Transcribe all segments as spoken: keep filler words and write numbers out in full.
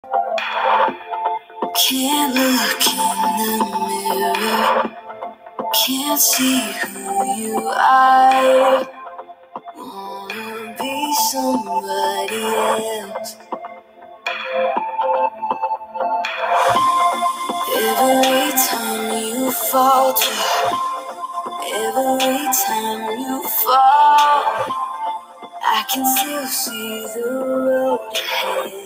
Can't look in the mirror, can't see who you are. Wanna be somebody else. Every time you falter, every time you fall, I can still see the road ahead.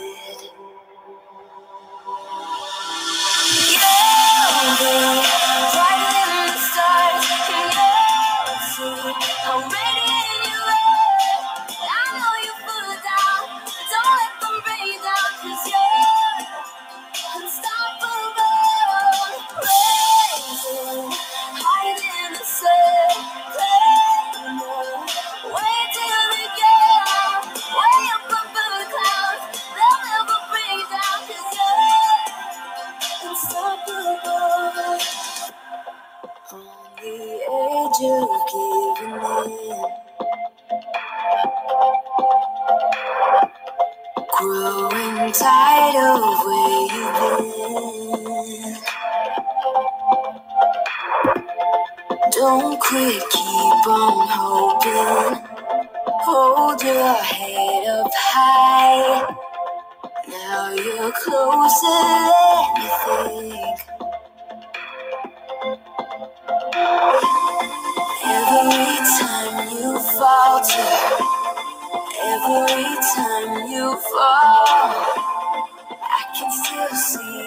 You'll be right in the stars, and you'll see how radiant you are. I know you're full of doubt, but don't let them bring you down, 'cause you're unstoppable. Raising higher than the sun, climbing way to the ground, way up above the clouds. They'll never bring you down, 'cause you're unstoppable. On the edge of giving in, growing tired of where you've been. Don't quit, keep on hoping. Hold your head up high. Now you're closer than you think. Every time you falter, every time you fall, I can still see